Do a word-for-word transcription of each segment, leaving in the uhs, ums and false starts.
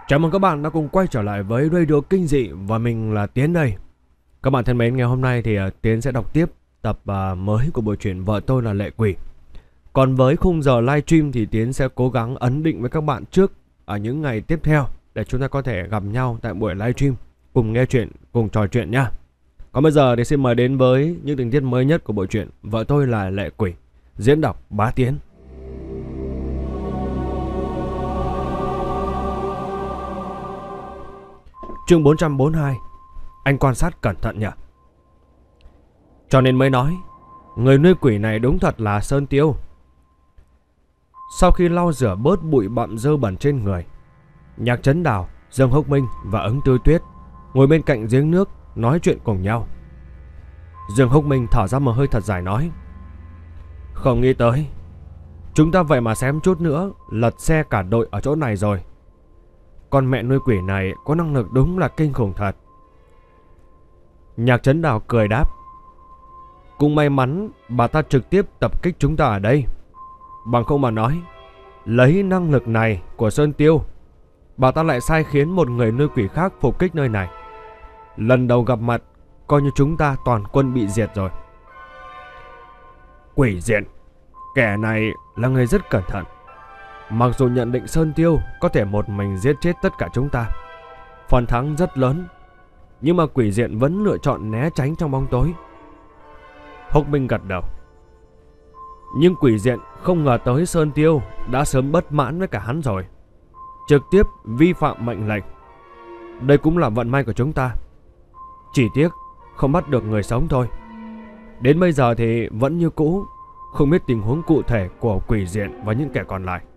Chào mừng các bạn đã cùng quay trở lại với Radio Kinh Dị và mình là Tiến đây. Các bạn thân mến, ngày hôm nay thì Tiến sẽ đọc tiếp tập uh, mới của bộ truyện Vợ Tôi Là Lệ Quỷ. Còn với khung giờ livestream thì Tiến sẽ cố gắng ấn định với các bạn trước ở những ngày tiếp theo để chúng ta có thể gặp nhau tại buổi livestream cùng nghe chuyện, cùng trò chuyện nha. Còn bây giờ thì xin mời đến với những tình tiết mới nhất của bộ truyện Vợ Tôi Là Lệ Quỷ, diễn đọc Bá Tiến. Chương bốn trăm bốn mươi hai. Anh quan sát cẩn thận nhỉ? Cho nên mới nói người nuôi quỷ này đúng thật là Sơn Tiêu. Sau khi lau rửa bớt bụi bặm dơ bẩn trên người, Nhạc Trấn Đào, Dương Húc Minh và Ứng Tư Tuyết ngồi bên cạnh giếng nước nói chuyện cùng nhau. Dương Húc Minh thở ra một hơi thật dài nói: Không nghĩ tới chúng ta vậy mà xém chút nữa lật xe cả đội ở chỗ này rồi. Con mẹ nuôi quỷ này có năng lực đúng là kinh khủng thật. Nhạc Trấn Đào cười đáp: Cũng may mắn bà ta trực tiếp tập kích chúng ta ở đây. Bằng không mà nói, lấy năng lực này của Sơn Tiêu, bà ta lại sai khiến một người nuôi quỷ khác phục kích nơi này. Lần đầu gặp mặt, coi như chúng ta toàn quân bị diệt rồi. Quỷ diện, kẻ này là người rất cẩn thận. Mặc dù nhận định Sơn Tiêu có thể một mình giết chết tất cả chúng ta, phần thắng rất lớn, nhưng mà quỷ diện vẫn lựa chọn né tránh trong bóng tối. Húc Minh gật đầu. Nhưng quỷ diện không ngờ tới Sơn Tiêu đã sớm bất mãn với cả hắn rồi, trực tiếp vi phạm mệnh lệnh. Đây cũng là vận may của chúng ta. Chỉ tiếc không bắt được người sống thôi. Đến bây giờ thì vẫn như cũ, không biết tình huống cụ thể của quỷ diện và những kẻ còn lại.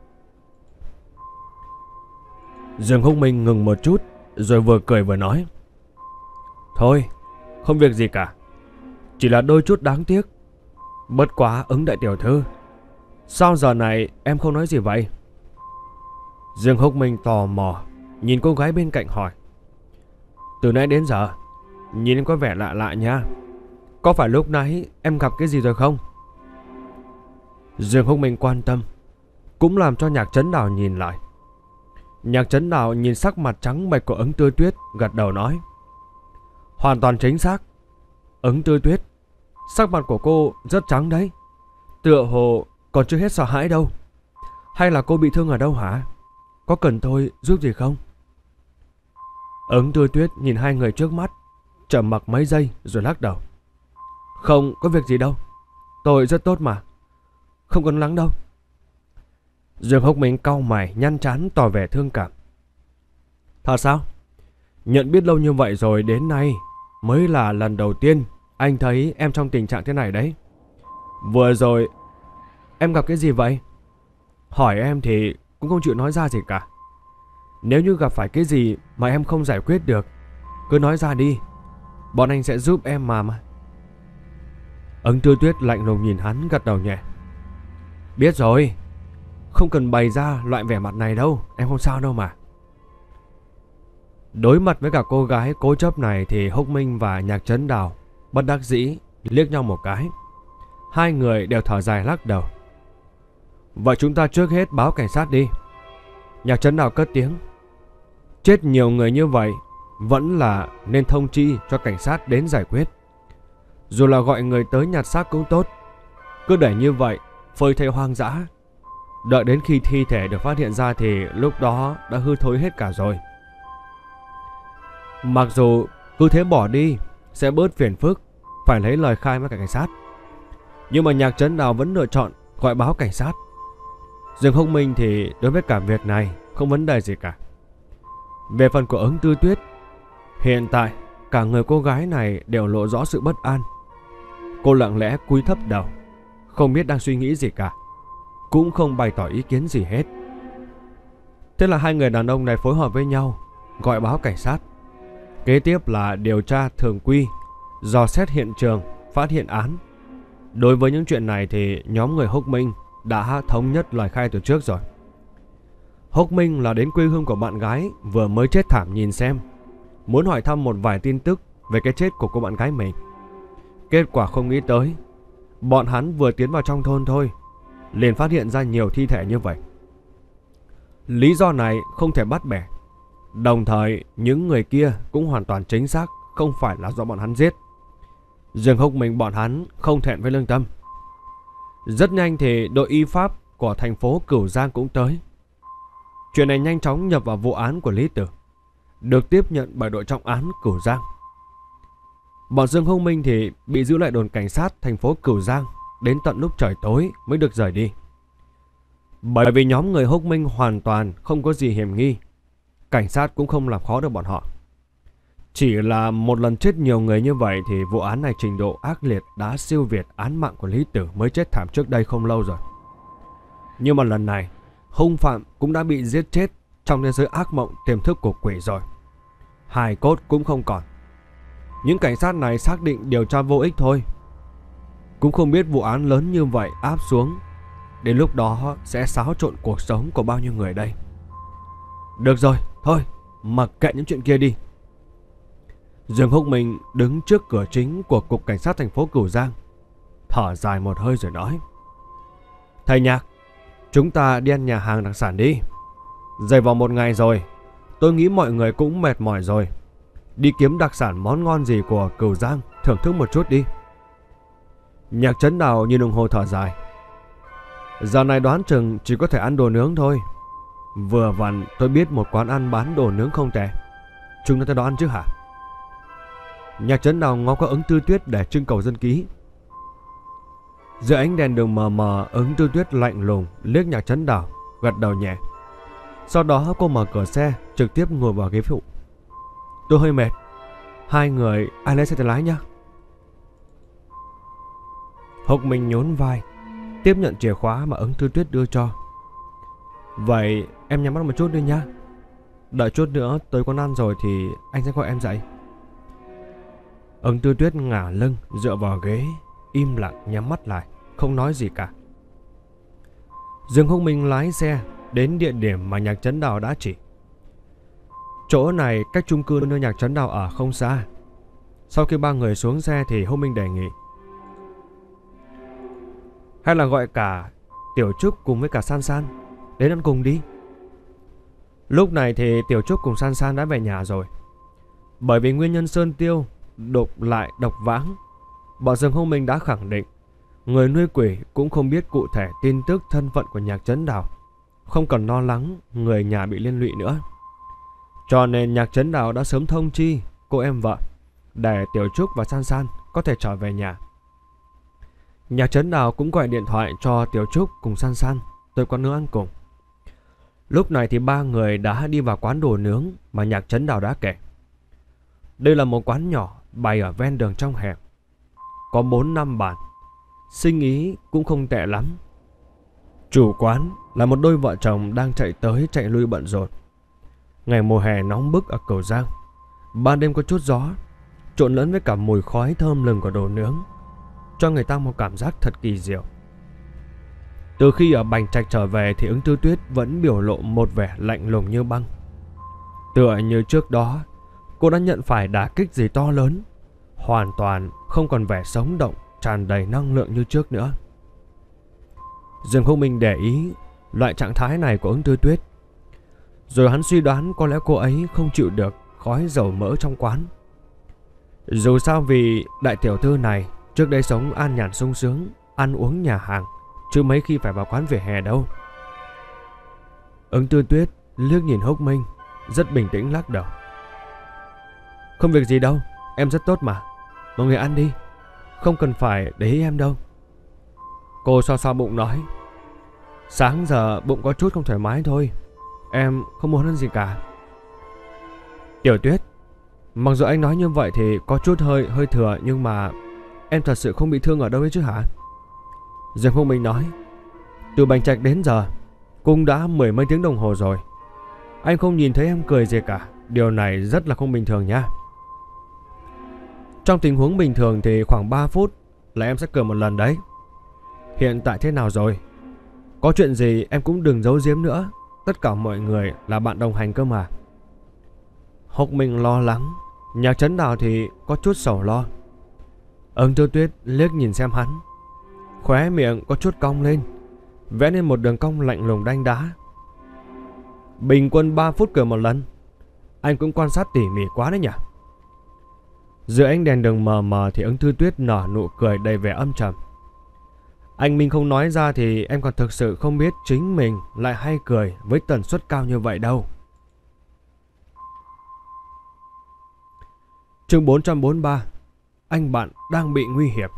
Dương Húc Minh ngừng một chút, rồi vừa cười vừa nói: Thôi, không việc gì cả, chỉ là đôi chút đáng tiếc. Bất quá Ứng đại tiểu thư, sao giờ này em không nói gì vậy? Dương Húc Minh tò mò nhìn cô gái bên cạnh hỏi: Từ nãy đến giờ nhìn em có vẻ lạ lạ nha. Có phải lúc nãy em gặp cái gì rồi không? Dương Húc Minh quan tâm, cũng làm cho Nhạc Trấn Đào nhìn lại. Nhạc Trấn Đào nhìn sắc mặt trắng bệch của Ứng Tư Tuyết, gật đầu nói: Hoàn toàn chính xác. Ứng Tư Tuyết, sắc mặt của cô rất trắng đấy, tựa hồ còn chưa hết sợ hãi đâu. Hay là cô bị thương ở đâu hả? Có cần tôi giúp gì không? Ứng Tư Tuyết nhìn hai người trước mắt, trầm mặc mấy giây rồi lắc đầu: Không có việc gì đâu, tôi rất tốt mà, không cần lắng đâu. Dương Húc Minh cau mày nhăn trán tỏ vẻ thương cảm: Thật sao? Nhận biết lâu như vậy rồi, đến nay mới là lần đầu tiên anh thấy em trong tình trạng thế này đấy. Vừa rồi em gặp cái gì vậy? Hỏi em thì cũng không chịu nói ra gì cả. Nếu như gặp phải cái gì mà em không giải quyết được, cứ nói ra đi, bọn anh sẽ giúp em mà mà. Ứng Tư Tuyết lạnh lùng nhìn hắn, gật đầu nhẹ: Biết rồi, không cần bày ra loại vẻ mặt này đâu, em không sao đâu mà. Đối mặt với cả cô gái cố chấp này thì Húc Minh và Nhạc Trấn Đào bất đắc dĩ liếc nhau một cái. Hai người đều thở dài lắc đầu. Vậy chúng ta trước hết báo cảnh sát đi. Nhạc Trấn Đào cất tiếng: Chết nhiều người như vậy, vẫn là nên thông chi cho cảnh sát đến giải quyết. Dù là gọi người tới nhặt xác cũng tốt. Cứ để như vậy phơi thây hoang dã, đợi đến khi thi thể được phát hiện ra thì lúc đó đã hư thối hết cả rồi. Mặc dù cứ thế bỏ đi sẽ bớt phiền phức phải lấy lời khai với cả cảnh sát, nhưng mà Nhạc Trấn Đào vẫn lựa chọn gọi báo cảnh sát. Dương Húc Minh thì đối với cả việc này không vấn đề gì cả. Về phần của Ứng Tư Tuyết, hiện tại cả người cô gái này đều lộ rõ sự bất an. Cô lặng lẽ cúi thấp đầu, không biết đang suy nghĩ gì cả, cũng không bày tỏ ý kiến gì hết. Thế là hai người đàn ông này phối hợp với nhau gọi báo cảnh sát. Kế tiếp là điều tra thường quy, dò xét hiện trường, phát hiện án. Đối với những chuyện này thì nhóm người Húc Minh đã thống nhất lời khai từ trước rồi. Húc Minh là đến quê hương của bạn gái vừa mới chết thảm nhìn xem, muốn hỏi thăm một vài tin tức về cái chết của cô bạn gái mình. Kết quả không nghĩ tới, bọn hắn vừa tiến vào trong thôn thôi liền phát hiện ra nhiều thi thể như vậy. Lý do này không thể bắt bẻ, Đồng thời những người kia cũng hoàn toàn chính xác không phải là do bọn hắn giết. Dương Húc Minh bọn hắn không thẹn với lương tâm. Rất nhanh thì đội y pháp của thành phố Cửu Giang cũng tới. Chuyện này nhanh chóng nhập vào vụ án của Lý Tử, được tiếp nhận bởi đội trọng án Cửu Giang. Bọn Dương Húc Minh thì bị giữ lại đồn cảnh sát thành phố Cửu Giang đến tận lúc trời tối mới được rời đi. Bởi vì nhóm người Húc Minh hoàn toàn không có gì hiểm nghi, cảnh sát cũng không làm khó được bọn họ. Chỉ là một lần chết nhiều người như vậy thì vụ án này trình độ ác liệt đã siêu việt án mạng của Lý Tử mới chết thảm trước đây không lâu rồi. Nhưng mà lần này, hung phạm cũng đã bị giết chết trong thế giới ác mộng tiềm thức của quỷ rồi. Hài cốt cũng không còn. Những cảnh sát này xác định điều tra vô ích thôi. Cũng không biết vụ án lớn như vậy áp xuống, đến lúc đó sẽ xáo trộn cuộc sống của bao nhiêu người đây. Được rồi, thôi, mặc kệ những chuyện kia đi. Dương Húc Minh đứng trước cửa chính của Cục Cảnh sát thành phố Cửu Giang, thở dài một hơi rồi nói: Thầy Nhạc, chúng ta đi ăn nhà hàng đặc sản đi. Dày vào một ngày rồi, tôi nghĩ mọi người cũng mệt mỏi rồi. Đi kiếm đặc sản món ngon gì của Cửu Giang thưởng thức một chút đi. Nhạc Trấn Đào nhìn đồng hồ thở dài: Giờ này đoán chừng chỉ có thể ăn đồ nướng thôi. Vừa vặn tôi biết một quán ăn bán đồ nướng không tệ, chúng ta tới đó ăn chứ hả? Nhạc Trấn Đào ngó qua Ứng Tư Tuyết để trưng cầu dân ký. Dưới ánh đèn đường mờ mờ, Ứng Tư Tuyết lạnh lùng liếc Nhạc Trấn Đào, gật đầu nhẹ. Sau đó cô mở cửa xe, trực tiếp ngồi vào ghế phụ. Tôi hơi mệt, hai người ai lấy xe tay lái nhá. Húc Minh nhún vai, tiếp nhận chìa khóa mà Ứng Tư Tuyết đưa cho. Vậy em nhắm mắt một chút đi nhá. Đợi chút nữa tới quán ăn rồi thì anh sẽ gọi em dậy. Ứng Tư Tuyết ngả lưng dựa vào ghế, im lặng nhắm mắt lại, không nói gì cả. Dương Húc Minh lái xe đến địa điểm mà Nhạc Trấn Đào đã chỉ. Chỗ này cách chung cư nơi Nhạc Trấn Đào ở không xa. Sau khi ba người xuống xe thì Húc Minh đề nghị: Hay là gọi cả Tiểu Trúc cùng với cả San San đến ăn cùng đi. Lúc này thì Tiểu Trúc cùng San San đã về nhà rồi. Bởi vì nguyên nhân Sơn Tiêu đục lại độc vãng, bọn Dương Húc Minh đã khẳng định người nuôi quỷ cũng không biết cụ thể tin tức thân phận của Nhạc Trấn Đào, không cần lo lắng người nhà bị liên lụy nữa. Cho nên Nhạc Trấn Đào đã sớm thông chi cô em vợ để Tiểu Trúc và San San có thể trở về nhà. Nhạc Trấn Đào cũng gọi điện thoại cho Tiểu Trúc cùng San San tới quán nướng ăn cùng. Lúc này thì ba người đã đi vào quán đồ nướng mà Nhạc Trấn Đào đã kể. Đây là một quán nhỏ bày ở ven đường trong hẻm, có bốn năm bàn, sinh ý cũng không tệ lắm. Chủ quán là một đôi vợ chồng đang chạy tới chạy lui bận rộn. Ngày mùa hè nóng bức ở Cửu Giang, ban đêm có chút gió trộn lẫn với cả mùi khói thơm lừng của đồ nướng, cho người ta một cảm giác thật kỳ diệu. Từ khi ở Bành Trạch trở về thì Ứng Tư Tuyết vẫn biểu lộ một vẻ lạnh lùng như băng. Tựa như trước đó cô đã nhận phải đả kích gì to lớn, hoàn toàn không còn vẻ sống động, tràn đầy năng lượng như trước nữa. Dương Húc Minh để ý loại trạng thái này của Ứng Tư Tuyết, rồi hắn suy đoán có lẽ cô ấy không chịu được khói dầu mỡ trong quán. Dù sao vì đại tiểu thư này trước đây sống an nhàn sung sướng, ăn uống nhà hàng, chứ mấy khi phải vào quán vỉa hè đâu. Ứng Tư Tuyết liếc nhìn Húc Minh, rất bình tĩnh lắc đầu. Không việc gì đâu, em rất tốt mà. Mọi người ăn đi, không cần phải để ý em đâu. Cô xoa xoa bụng nói: Sáng giờ bụng có chút không thoải mái thôi, em không muốn ăn gì cả. Tiểu Tuyết, mặc dù anh nói như vậy thì có chút hơi hơi thừa, nhưng mà em thật sự không bị thương ở đâu ấy chứ hả? Dương Húc Minh nói: Từ Bành Trạch đến giờ cũng đã mười mấy tiếng đồng hồ rồi, anh không nhìn thấy em cười gì cả. Điều này rất là không bình thường nha. Trong tình huống bình thường thì khoảng ba phút là em sẽ cười một lần đấy. Hiện tại thế nào rồi? Có chuyện gì em cũng đừng giấu giếm nữa, tất cả mọi người là bạn đồng hành cơ mà. Húc Minh lo lắng, Nhạc Trấn Đào thì có chút sầu lo. Ứng Tư Tuyết liếc nhìn xem hắn, khóe miệng có chút cong lên, vẽ nên một đường cong lạnh lùng đanh đá. Bình quân ba phút cười một lần, anh cũng quan sát tỉ mỉ quá đấy nhỉ? Dưới ánh đèn đường mờ mờ thì Ứng Tư Tuyết nở nụ cười đầy vẻ âm trầm. Anh Minh không nói ra thì em còn thực sự không biết chính mình lại hay cười với tần suất cao như vậy đâu. Chương bốn trăm bốn mươi ba. Anh bạn đang bị nguy hiểm.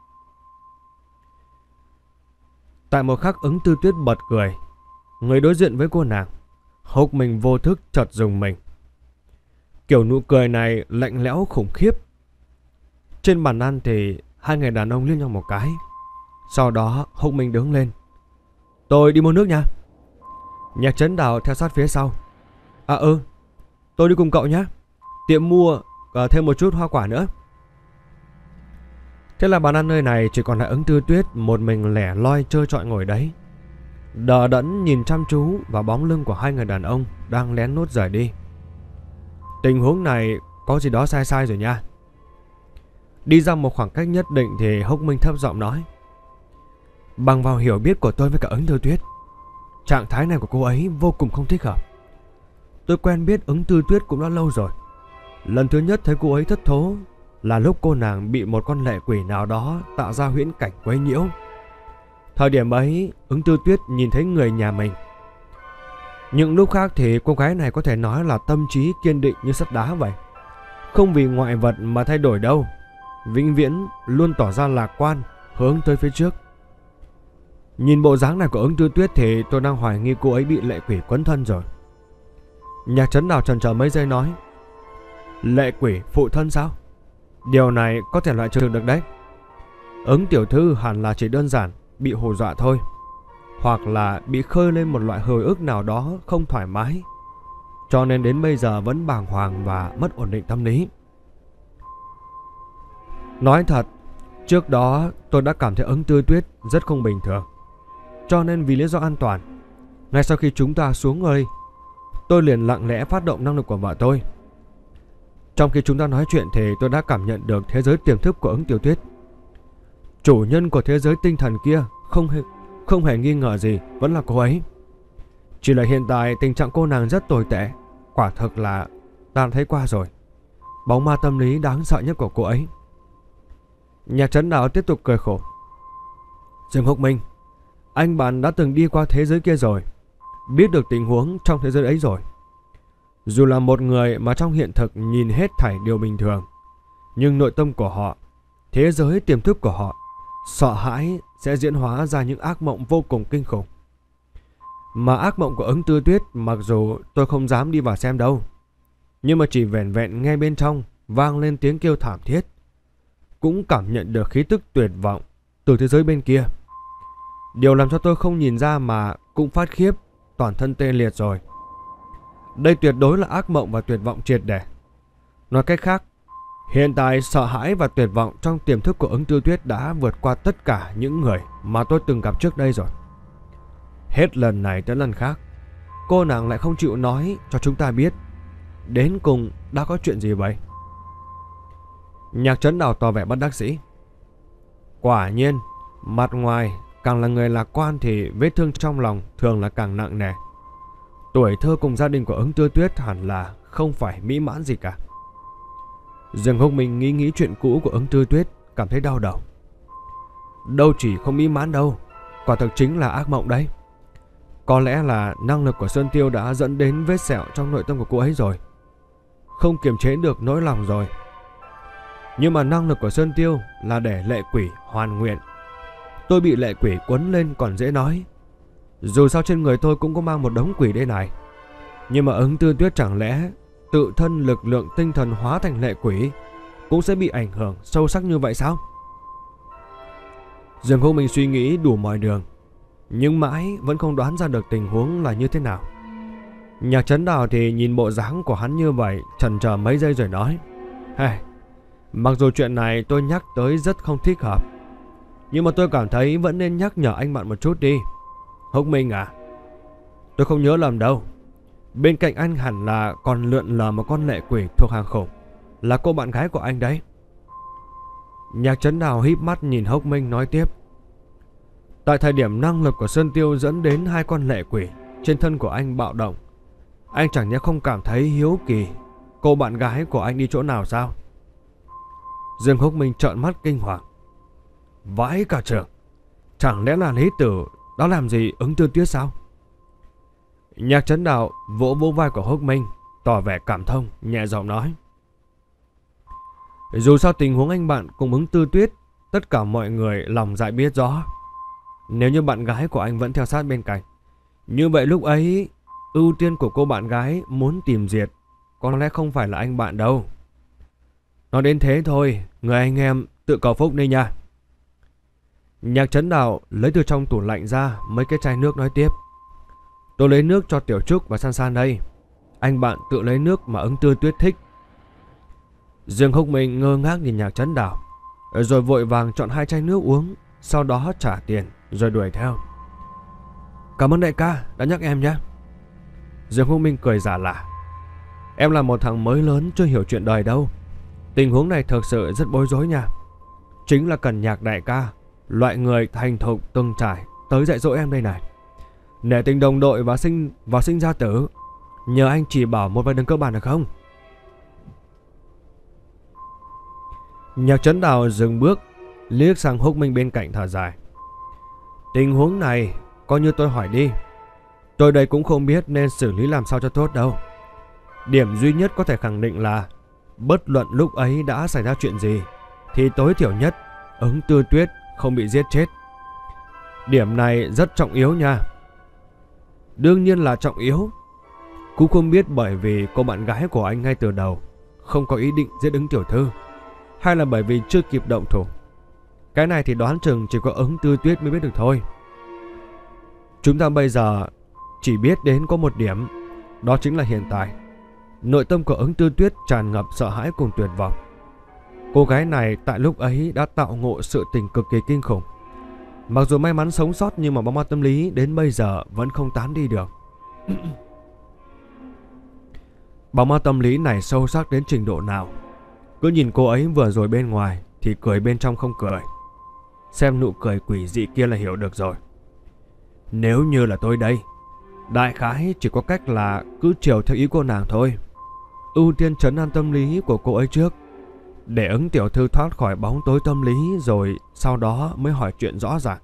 Tại một khắc Ứng Tư Tuyết bật cười. Người đối diện với cô nàng, Húc Minh vô thức chợt dùng mình. Kiểu nụ cười này lạnh lẽo khủng khiếp. Trên bàn ăn thì hai người đàn ông liếc nhau một cái. Sau đó Húc Minh đứng lên. Tôi đi mua nước nha. Nhạc Trấn Đào theo sát phía sau. À ừ, tôi đi cùng cậu nhé. Tiệm mua uh, thêm một chút hoa quả nữa. Thế là bàn ăn nơi này chỉ còn lại Ứng Tư Tuyết một mình lẻ loi trơ trọi ngồi đấy, đờ đẫn nhìn chăm chú vào bóng lưng của hai người đàn ông đang lén lút rời đi. Tình huống này có gì đó sai sai rồi nha. Đi ra một khoảng cách nhất định thì Húc Minh thấp giọng nói. Bằng vào hiểu biết của tôi với cả Ứng Tư Tuyết, trạng thái này của cô ấy vô cùng không thích hợp. Tôi quen biết Ứng Tư Tuyết cũng đã lâu rồi. Lần thứ nhất thấy cô ấy thất thố là lúc cô nàng bị một con lệ quỷ nào đó tạo ra huyễn cảnh quấy nhiễu. Thời điểm ấy Ứng Tư Tuyết nhìn thấy người nhà mình. Những lúc khác thì cô gái này có thể nói là tâm trí kiên định như sắt đá vậy, không vì ngoại vật mà thay đổi đâu. Vĩnh viễn luôn tỏ ra lạc quan, hướng tới phía trước. Nhìn bộ dáng này của Ứng Tư Tuyết thì tôi đang hoài nghi cô ấy bị lệ quỷ quấn thân rồi. Nhạc Trấn Đào chần chờ mấy giây nói. Lệ quỷ phụ thân sao? Điều này có thể loại trừ được đấy. Ứng tiểu thư hẳn là chỉ đơn giản bị hù dọa thôi, hoặc là bị khơi lên một loại hồi ức nào đó không thoải mái, cho nên đến bây giờ vẫn bàng hoàng và mất ổn định tâm lý. Nói thật, trước đó tôi đã cảm thấy Ứng Tư Tuyết rất không bình thường, cho nên vì lý do an toàn, ngay sau khi chúng ta xuống ơi, tôi liền lặng lẽ phát động năng lực của vợ tôi. Trong khi chúng ta nói chuyện thì tôi đã cảm nhận được thế giới tiềm thức của Ứng Tiểu Tuyết. Chủ nhân của thế giới tinh thần kia không hề, không hề nghi ngờ gì vẫn là cô ấy. Chỉ là hiện tại tình trạng cô nàng rất tồi tệ. Quả thực là ta thấy qua rồi. Bóng ma tâm lý đáng sợ nhất của cô ấy. Nhạc Trấn Đào tiếp tục cười khổ. Dương Húc Minh, anh bạn đã từng đi qua thế giới kia rồi, biết được tình huống trong thế giới ấy rồi. Dù là một người mà trong hiện thực nhìn hết thảy điều bình thường, nhưng nội tâm của họ, thế giới tiềm thức của họ, sợ hãi sẽ diễn hóa ra những ác mộng vô cùng kinh khủng. Mà ác mộng của Ứng Tư Tuyết mặc dù tôi không dám đi vào xem đâu, nhưng mà chỉ vẻn vẹn nghe bên trong vang lên tiếng kêu thảm thiết, cũng cảm nhận được khí tức tuyệt vọng từ thế giới bên kia. Điều làm cho tôi không nhìn ra mà cũng phát khiếp, toàn thân tê liệt rồi. Đây tuyệt đối là ác mộng và tuyệt vọng triệt để. Nói cách khác, hiện tại sợ hãi và tuyệt vọng trong tiềm thức của Ứng Tư Tuyết đã vượt qua tất cả những người mà tôi từng gặp trước đây rồi. Hết lần này tới lần khác, cô nàng lại không chịu nói cho chúng ta biết đến cùng đã có chuyện gì vậy. Nhạc Trấn Đào tỏ vẻ bất đắc dĩ. Quả nhiên, mặt ngoài càng là người lạc quan thì vết thương trong lòng thường là càng nặng nề. Tuổi thơ cùng gia đình của Ứng Tư Tuyết hẳn là không phải mỹ mãn gì cả. Dương Húc Minh nghĩ nghĩ chuyện cũ của Ứng Tư Tuyết, cảm thấy đau đầu. Đâu chỉ không mỹ mãn đâu, quả thực chính là ác mộng đấy. Có lẽ là năng lực của Sơn Tiêu đã dẫn đến vết sẹo trong nội tâm của cô ấy rồi, không kiềm chế được nỗi lòng rồi. Nhưng mà năng lực của Sơn Tiêu là để lệ quỷ hoàn nguyện. Tôi bị lệ quỷ quấn lên còn dễ nói, dù sao trên người tôi cũng có mang một đống quỷ đây này. Nhưng mà Ứng Tư Tuyết chẳng lẽ tự thân lực lượng tinh thần hóa thành lệ quỷ cũng sẽ bị ảnh hưởng sâu sắc như vậy sao? Dương Húc Minh suy nghĩ đủ mọi đường, nhưng mãi vẫn không đoán ra được tình huống là như thế nào. Nhạc Trấn Đào thì nhìn bộ dáng của hắn như vậy, chần chờ mấy giây rồi nói. Hey, mặc dù chuyện này tôi nhắc tới rất không thích hợp, nhưng mà tôi cảm thấy vẫn nên nhắc nhở anh bạn một chút đi. Húc Minh à, tôi không nhớ lầm đâu, bên cạnh anh hẳn là còn lượn lờ một con lệ quỷ thuộc hàng khủng, là cô bạn gái của anh đấy. Nhạc Trấn Đào híp mắt nhìn Húc Minh nói tiếp. Tại thời điểm năng lực của Sơn Tiêu dẫn đến hai con lệ quỷ trên thân của anh bạo động, Anh chẳng nhẽ không cảm thấy hiếu kỳ cô bạn gái của anh đi chỗ nào sao? Dương Húc Minh trợn mắt kinh hoàng. Vãi cả trưởng, chẳng lẽ là Lý Tử đã làm gì Ứng Tư Tuyết sao? Nhạc Trấn Đạo vỗ vỗ vai của Húc Minh, tỏ vẻ cảm thông, nhẹ giọng nói. Dù sao tình huống anh bạn cùng Ứng Tư Tuyết, tất cả mọi người lòng dạ biết rõ. Nếu như bạn gái của anh vẫn theo sát bên cạnh, như vậy lúc ấy ưu tiên của cô bạn gái muốn tìm diệt có lẽ không phải là anh bạn đâu. Nói đến thế thôi, người anh em tự cầu phúc đi nha. Nhạc Trấn Đạo lấy từ trong tủ lạnh ra mấy cái chai nước nói tiếp. Tôi lấy nước cho Tiểu Trúc và San San đây. Anh bạn tự lấy nước mà Ứng Tư Tuyết thích. Dương Húc Minh ngơ ngác nhìn Nhạc Trấn Đạo, rồi vội vàng chọn hai chai nước uống, sau đó trả tiền rồi đuổi theo. Cảm ơn đại ca đã nhắc em nhé. Dương Húc Minh cười giả lả. Em là một thằng mới lớn chưa hiểu chuyện đời đâu. Tình huống này thực sự rất bối rối nha. Chính là cần Nhạc đại ca, loại người thành thục từng trải, tới dạy dỗ em đây này. Nể tình đồng đội và sinh và sinh ra tử, nhờ anh chỉ bảo một vài đường cơ bản được không? Nhạc Trấn Đạo dừng bước, liếc sang Húc Minh bên cạnh thở dài. Tình huống này coi như tôi hỏi đi. Tôi đây cũng không biết nên xử lý làm sao cho tốt đâu. Điểm duy nhất có thể khẳng định là bất luận lúc ấy đã xảy ra chuyện gì thì tối thiểu nhất Ứng Tư Tuyết không bị giết chết. Điểm này rất trọng yếu nha. Đương nhiên là trọng yếu. Cũng không biết bởi vì cô bạn gái của anh ngay từ đầu không có ý định giết Ứng tiểu thư, hay là bởi vì chưa kịp động thủ. Cái này thì đoán chừng chỉ có Ứng Tư Tuyết mới biết được thôi. Chúng ta bây giờ chỉ biết đến có một điểm, đó chính là hiện tại nội tâm của Ứng Tư Tuyết tràn ngập sợ hãi cùng tuyệt vọng. Cô gái này tại lúc ấy đã tạo ngộ sự tình cực kỳ kinh khủng. Mặc dù may mắn sống sót nhưng mà bóng ma tâm lý đến bây giờ vẫn không tán đi được. Bóng ma tâm lý này sâu sắc đến trình độ nào? Cứ nhìn cô ấy vừa rồi bên ngoài thì cười bên trong không cười. Xem nụ cười quỷ dị kia là hiểu được rồi. Nếu như là tôi đây, đại khái chỉ có cách là cứ chiều theo ý cô nàng thôi. Ưu tiên trấn an tâm lý của cô ấy trước, để Ứng tiểu thư thoát khỏi bóng tối tâm lý, rồi sau đó mới hỏi chuyện rõ ràng.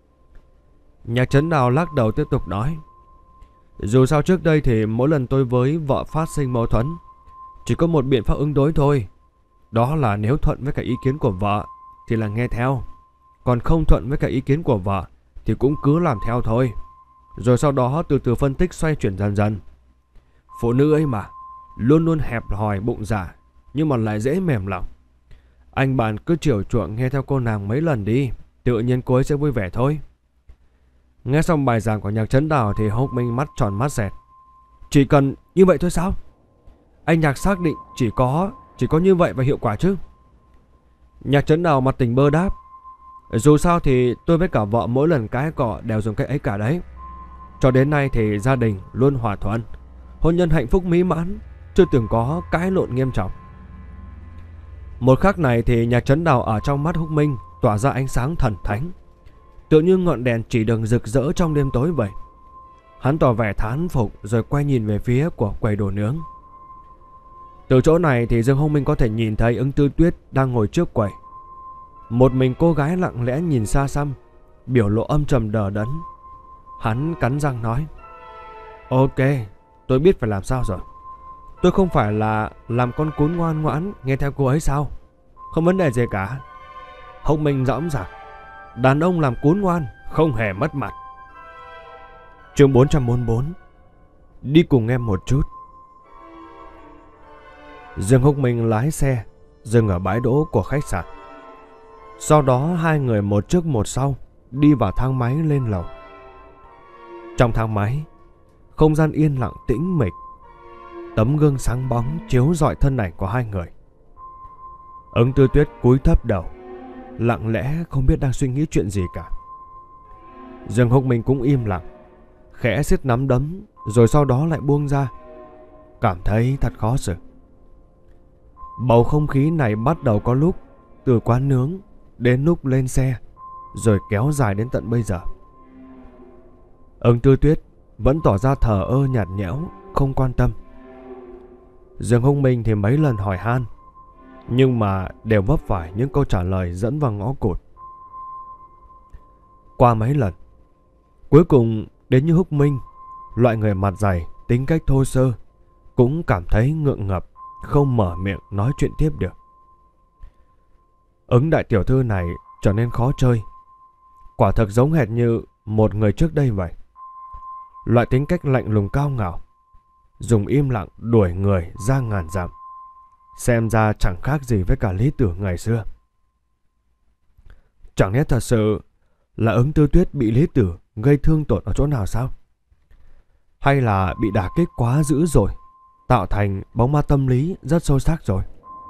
Nhạc Trấn Đạo lắc đầu tiếp tục nói. Dù sao trước đây thì mỗi lần tôi với vợ phát sinh mâu thuẫn, chỉ có một biện pháp ứng đối thôi. Đó là nếu thuận với cả ý kiến của vợ thì là nghe theo, còn không thuận với cả ý kiến của vợ thì cũng cứ làm theo thôi. Rồi sau đó từ từ phân tích xoay chuyển dần dần. Phụ nữ ấy mà, luôn luôn hẹp hòi bụng dạ, nhưng mà lại dễ mềm lòng. Anh bạn cứ chiều chuộng nghe theo cô nàng mấy lần đi, tự nhiên cô ấy sẽ vui vẻ thôi. Nghe xong bài giảng của Nhạc Trấn Đạo thì Húc Minh mắt tròn mắt dẹt. Chỉ cần như vậy thôi sao? Anh Nhạc xác định chỉ có Chỉ có như vậy và hiệu quả chứ? Nhạc Trấn Đạo mặt tỉnh bơ đáp. Dù sao thì tôi với cả vợ mỗi lần cãi cọ đều dùng cách ấy cả đấy. Cho đến nay thì gia đình luôn hòa thuận, hôn nhân hạnh phúc mỹ mãn, chưa từng có cãi lộn nghiêm trọng. Một khắc này thì Nhạc Trấn Đạo ở trong mắt Húc Minh tỏa ra ánh sáng thần thánh, tựa như ngọn đèn chỉ đường rực rỡ trong đêm tối vậy. Hắn tỏ vẻ thán phục rồi quay nhìn về phía của quầy đồ nướng. Từ chỗ này thì Dương Húc Minh có thể nhìn thấy Ứng Tư Tuyết đang ngồi trước quầy. Một mình cô gái lặng lẽ nhìn xa xăm, biểu lộ âm trầm đờ đẫn. Hắn cắn răng nói. Ok, tôi biết phải làm sao rồi. Tôi không phải là làm con cún ngoan ngoãn nghe theo cô ấy sao? Không vấn đề gì cả. Húc Minh dõng dạc. Đàn ông làm cún ngoan không hề mất mặt. Chương bốn trăm bốn mươi bốn. Đi cùng em một chút. Dương Húc Minh lái xe dừng ở bãi đỗ của khách sạn. Sau đó hai người một trước một sau đi vào thang máy lên lầu. Trong thang máy, không gian yên lặng tĩnh mịch. Tấm gương sáng bóng chiếu rọi thân ảnh của hai người. Ứng Tư Tuyết cúi thấp đầu, lặng lẽ không biết đang suy nghĩ chuyện gì cả. Dương Húc Minh cũng im lặng, khẽ siết nắm đấm rồi sau đó lại buông ra, cảm thấy thật khó xử. Bầu không khí này bắt đầu có lúc từ quán nướng đến lúc lên xe, rồi kéo dài đến tận bây giờ. Ứng Tư Tuyết vẫn tỏ ra thờ ơ nhạt nhẽo, không quan tâm. Dương Húc Minh thì mấy lần hỏi han, nhưng mà đều vấp phải những câu trả lời dẫn vào ngõ cụt. Qua mấy lần, cuối cùng đến như Húc Minh, loại người mặt dày, tính cách thô sơ, cũng cảm thấy ngượng ngập, không mở miệng nói chuyện tiếp được. Ứng đại tiểu thư này trở nên khó chơi, quả thực giống hệt như một người trước đây vậy. Loại tính cách lạnh lùng cao ngạo, dùng im lặng đuổi người ra ngàn dặm, xem ra chẳng khác gì với cả Lý Tử ngày xưa. Chẳng lẽ thật sự là Ứng Tư Tuyết bị Lý Tử gây thương tổn ở chỗ nào sao? Hay là bị đả kích quá dữ rồi, tạo thành bóng ma tâm lý rất sâu sắc rồi?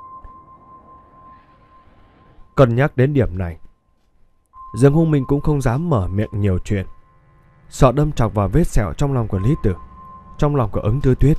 Cân nhắc đến điểm này, Dương Hung Minh cũng không dám mở miệng nhiều chuyện, sợ đâm chọc vào vết sẹo trong lòng của Lý Tử, trong lòng của Ứng Tư Tuyết.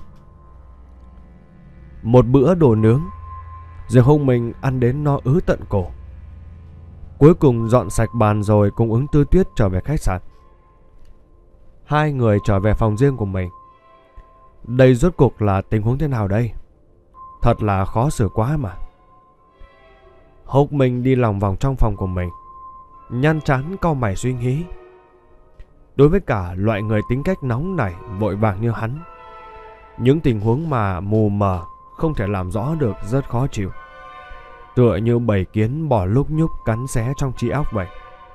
Một bữa đồ nướng, Dương Hung Minh ăn đến no ứ tận cổ. Cuối cùng dọn sạch bàn rồi cùng Ứng Tư Tuyết trở về khách sạn. Hai người trở về phòng riêng của mình. Đây rốt cuộc là tình huống thế nào đây? Thật là khó xử quá mà. Húc Minh đi lòng vòng trong phòng của mình, nhăn trán cau mày suy nghĩ. Đối với cả loại người tính cách nóng nảy vội vàng như hắn, những tình huống mà mù mờ không thể làm rõ được rất khó chịu, tựa như bầy kiến bò lúc nhúc cắn xé trong trí óc vậy.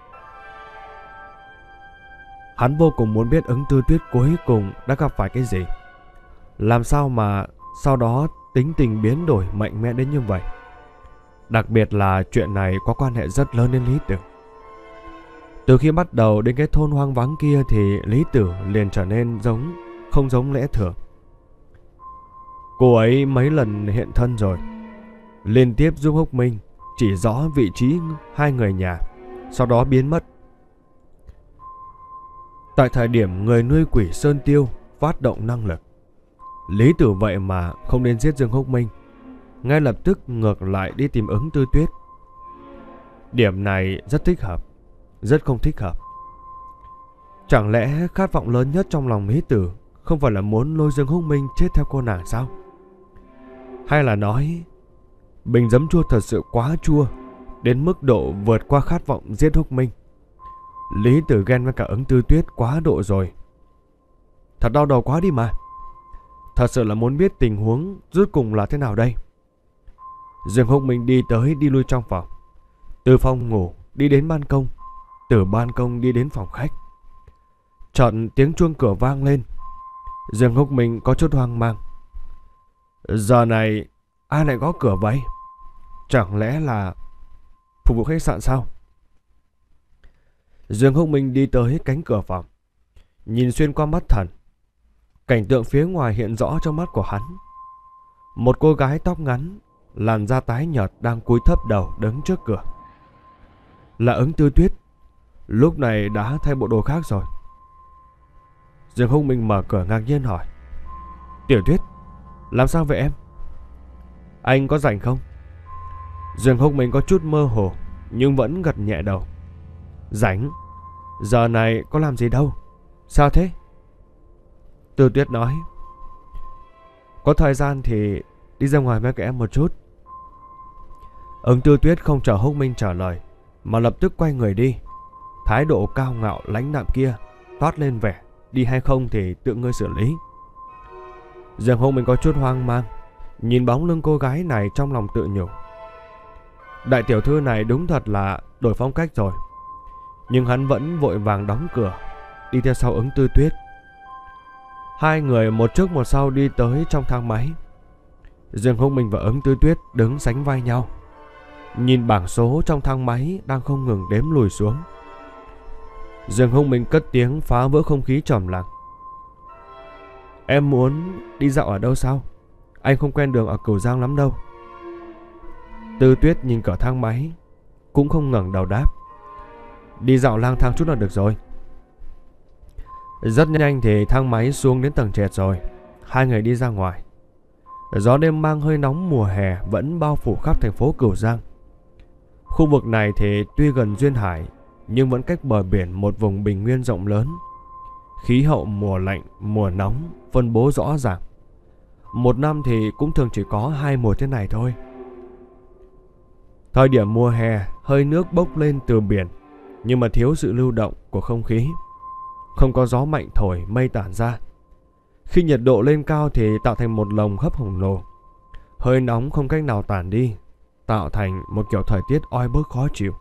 Hắn vô cùng muốn biết Ứng Tư Tuyết cuối cùng đã gặp phải cái gì, làm sao mà sau đó tính tình biến đổi mạnh mẽ đến như vậy. Đặc biệt là chuyện này có quan hệ rất lớn đến Lý Tử. Từ khi bắt đầu đến cái thôn hoang vắng kia thì Lý Tử liền trở nên giống không giống lẽ thường. Cô ấy mấy lần hiện thân rồi, liên tiếp giúp Húc Minh chỉ rõ vị trí hai người nhà, sau đó biến mất. Tại thời điểm người nuôi quỷ Sơn Tiêu phát động năng lực, Lý Tử vậy mà không nên giết Dương Húc Minh, ngay lập tức ngược lại đi tìm Ứng Tư Tuyết. Điểm này rất thích hợp, rất không thích hợp. Chẳng lẽ khát vọng lớn nhất trong lòng Lý Tử không phải là muốn lôi Dương Húc Minh chết theo cô nàng sao? Hay là nói bình giấm chua thật sự quá chua đến mức độ vượt qua khát vọng giết Húc Minh? Lý Tử ghen với cả Ứng Tư Tuyết quá độ rồi. Thật đau đầu quá đi mà. Thật sự là muốn biết tình huống rốt cùng là thế nào đây. Dương Húc Minh đi tới đi lui trong phòng, từ phòng ngủ đi đến ban công, từ ban công đi đến phòng khách. Chợt tiếng chuông cửa vang lên. Dương Húc Minh có chút hoang mang. Giờ này ai lại gõ cửa vậy? Chẳng lẽ là phục vụ khách sạn sao? Dương Húc Minh đi tới cánh cửa phòng, nhìn xuyên qua mắt thần. Cảnh tượng phía ngoài hiện rõ trong mắt của hắn. Một cô gái tóc ngắn, làn da tái nhợt đang cúi thấp đầu đứng trước cửa. Là Ứng Tư Tuyết, lúc này đã thay bộ đồ khác rồi. Dương Húc Minh mở cửa ngạc nhiên hỏi: Tiểu Tuyết, làm sao vậy em? Anh có rảnh không? Dương Húc Minh có chút mơ hồ nhưng vẫn gật nhẹ đầu. Rảnh? Giờ này có làm gì đâu. Sao thế? Tư Tuyết nói: Có thời gian thì đi ra ngoài với các em một chút. Ứng Tư Tuyết không chờ Húc Minh trả lời mà lập tức quay người đi. Thái độ cao ngạo lãnh đạm kia toát lên vẻ đi hay không thì tự ngươi xử lý. Dương Húc Minh có chút hoang mang, nhìn bóng lưng cô gái này trong lòng tự nhủ. Đại tiểu thư này đúng thật là đổi phong cách rồi. Nhưng hắn vẫn vội vàng đóng cửa, đi theo sau Ứng Tư Tuyết. Hai người một trước một sau đi tới trong thang máy. Dương Húc Minh và Ứng Tư Tuyết đứng sánh vai nhau, nhìn bảng số trong thang máy đang không ngừng đếm lùi xuống. Dương Húc Minh cất tiếng phá vỡ không khí trầm lặng: Em muốn đi dạo ở đâu sao? Anh không quen đường ở Cửu Giang lắm đâu. Tư Tuyết nhìn cửa thang máy, cũng không ngẩng đầu đáp: Đi dạo lang thang chút là được rồi. Rất nhanh thì thang máy xuống đến tầng trệt rồi. Hai người đi ra ngoài. Gió đêm mang hơi nóng mùa hè vẫn bao phủ khắp thành phố Cửu Giang. Khu vực này thì tuy gần duyên hải nhưng vẫn cách bờ biển một vùng bình nguyên rộng lớn, Khí hậu mùa lạnh, mùa nóng phân bố rõ ràng. Một năm thì cũng thường chỉ có hai mùa thế này thôi. Thời điểm mùa hè, hơi nước bốc lên từ biển, nhưng mà thiếu sự lưu động của không khí. Không có gió mạnh thổi, mây tản ra. Khi nhiệt độ lên cao thì tạo thành một lồng hấp khổng lồ. Hơi nóng không cách nào tản đi, tạo thành một kiểu thời tiết oi bức khó chịu.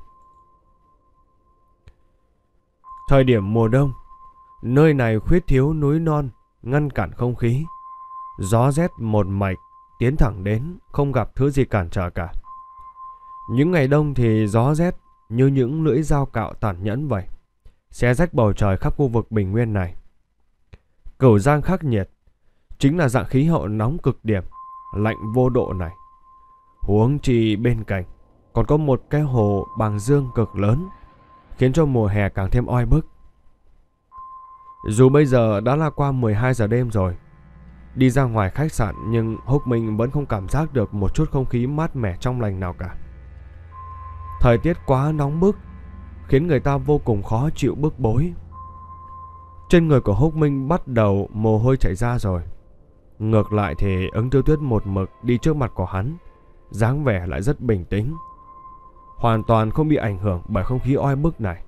Thời điểm mùa đông, nơi này khuyết thiếu núi non, ngăn cản không khí. Gió rét một mạch tiến thẳng đến, không gặp thứ gì cản trở cả. Những ngày đông thì gió rét như những lưỡi dao cạo tàn nhẫn vậy, xé rách bầu trời khắp khu vực bình nguyên này. Cửu giang khắc nghiệt chính là dạng khí hậu nóng cực điểm, lạnh vô độ này. Huống chi bên cạnh còn có một cái hồ Bàng Dương cực lớn, khiến cho mùa hè càng thêm oi bức. Dù bây giờ đã là qua mười hai giờ đêm rồi, đi ra ngoài khách sạn nhưng Húc Minh vẫn không cảm giác được một chút không khí mát mẻ trong lành nào cả. Thời tiết quá nóng bức, khiến người ta vô cùng khó chịu bức bối. Trên người của Húc Minh bắt đầu mồ hôi chảy ra rồi. Ngược lại thì Ứng Tư Tuyết một mực đi trước mặt của hắn, dáng vẻ lại rất bình tĩnh, hoàn toàn không bị ảnh hưởng bởi không khí oi bức này.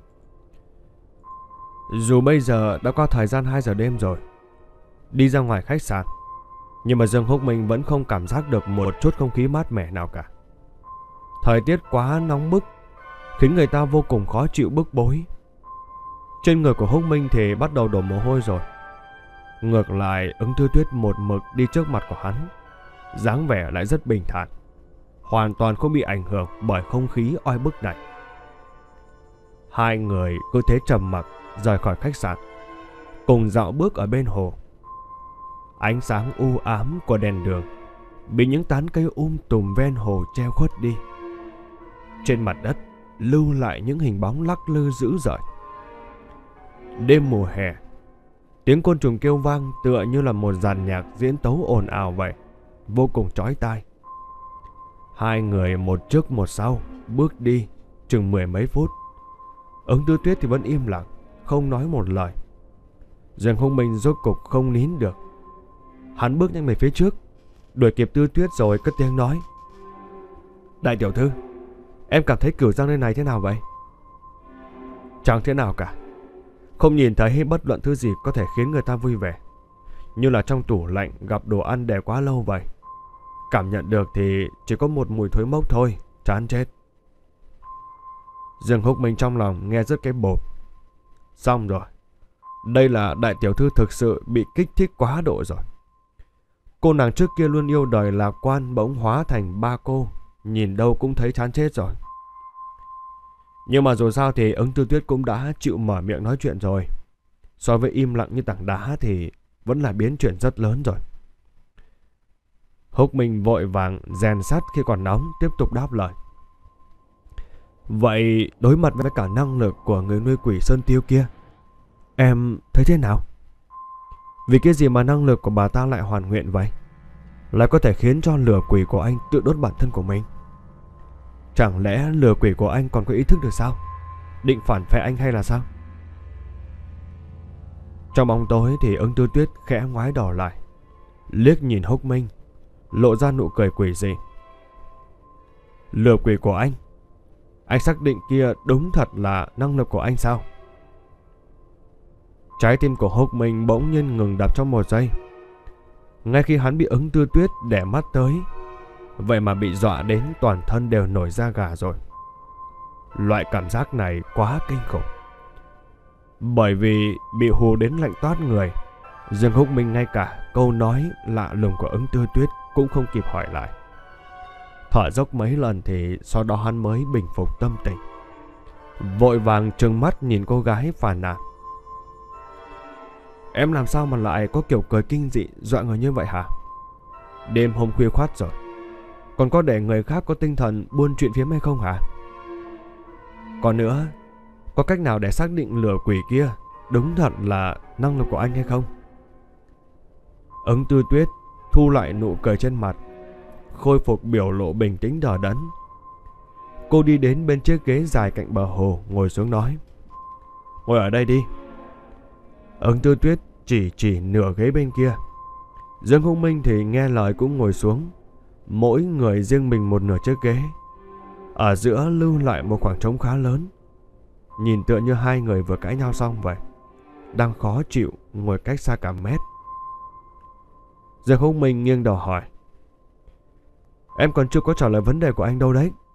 Dù bây giờ đã qua thời gian hai giờ đêm rồi, đi ra ngoài khách sạn, nhưng mà Dương Húc Minh vẫn không cảm giác được một chút không khí mát mẻ nào cả. Thời tiết quá nóng bức, khiến người ta vô cùng khó chịu bức bối. Trên người của Húc Minh thì bắt đầu đổ mồ hôi rồi. Ngược lại Ứng Tư Tuyết một mực đi trước mặt của hắn, dáng vẻ lại rất bình thản, hoàn toàn không bị ảnh hưởng bởi không khí oi bức này. Hai người cứ thế trầm mặc rời khỏi khách sạn, cùng dạo bước ở bên hồ. Ánh sáng u ám của đèn đường bị những tán cây um tùm ven hồ che khuất đi. Trên mặt đất lưu lại những hình bóng lắc lư dữ dội. Đêm mùa hè, tiếng côn trùng kêu vang tựa như là một dàn nhạc diễn tấu ồn ào vậy, vô cùng chói tai. Hai người một trước một sau bước đi chừng mười mấy phút. Ứng Tư Tuyết thì vẫn im lặng, không nói một lời. Dương Húc Minh rốt cục không nín được. Hắn bước nhanh về phía trước, đuổi kịp Tư Tuyết rồi cất tiếng nói: "Đại tiểu thư, em cảm thấy Cửu Giang nơi này thế nào vậy?" "Chẳng thế nào cả. Không nhìn thấy bất luận thứ gì có thể khiến người ta vui vẻ. Như là trong tủ lạnh gặp đồ ăn để quá lâu vậy. Cảm nhận được thì chỉ có một mùi thối mốc thôi, chán chết." Dương Húc Minh trong lòng nghe rất cái bột. Xong rồi, đây là đại tiểu thư thực sự bị kích thích quá độ rồi. Cô nàng trước kia luôn yêu đời lạc quan bỗng hóa thành ba cô, nhìn đâu cũng thấy chán chết rồi. Nhưng mà dù sao thì Ứng Tư Tuyết cũng đã chịu mở miệng nói chuyện rồi. So với im lặng như tảng đá thì vẫn là biến chuyển rất lớn rồi. Húc Minh vội vàng rèn sắt khi còn nóng, tiếp tục đáp lời: "Vậy đối mặt với cả năng lực của người nuôi quỷ Sơn Tiêu kia, em thấy thế nào? Vì cái gì mà năng lực của bà ta lại hoàn nguyện vậy? Lại có thể khiến cho lửa quỷ của anh tự đốt bản thân của mình? Chẳng lẽ lửa quỷ của anh còn có ý thức được sao? Định phản phệ anh hay là sao?" Trong bóng tối thì Ứng Tư Tuyết khẽ ngoái đầu lại, liếc nhìn Húc Minh, lộ ra nụ cười quỷ dị. "Lửa quỷ của anh? Anh xác định kia đúng thật là năng lực của anh sao?" Trái tim của Húc Minh bỗng nhiên ngừng đập trong một giây. Ngay khi hắn bị Ứng Tư Tuyết đè mắt tới, vậy mà bị dọa đến toàn thân đều nổi da gà rồi. Loại cảm giác này quá kinh khủng. Bởi vì bị hù đến lạnh toát người, Dương Húc Minh ngay cả câu nói lạ lùng của Ứng Tư Tuyết cũng không kịp hỏi lại. Thở dốc mấy lần thì sau đó hắn mới bình phục tâm tình, vội vàng trừng mắt nhìn cô gái phàn nàn: "Em làm sao mà lại có kiểu cười kinh dị dọa người như vậy hả? Đêm hôm khuya khoắt rồi, còn có để người khác có tinh thần buôn chuyện phiếm hay không hả? Còn nữa, có cách nào để xác định lửa quỷ kia đúng thật là năng lực của anh hay không?" Ứng Tư Tuyết thu lại nụ cười trên mặt, khôi phục biểu lộ bình tĩnh đờ đẫn. Cô đi đến bên chiếc ghế dài cạnh bờ hồ, ngồi xuống nói: "Ngồi ở đây đi." Ứng Tư Tuyết chỉ chỉ nửa ghế bên kia. Dương Hùng Minh thì nghe lời cũng ngồi xuống, mỗi người riêng mình một nửa chiếc ghế. Ở giữa lưu lại một khoảng trống khá lớn, nhìn tựa như hai người vừa cãi nhau xong vậy, đang khó chịu ngồi cách xa cả mét. Dương Hùng Minh nghiêng đầu hỏi: Em còn chưa có trả lời vấn đề của anh đâu đấy.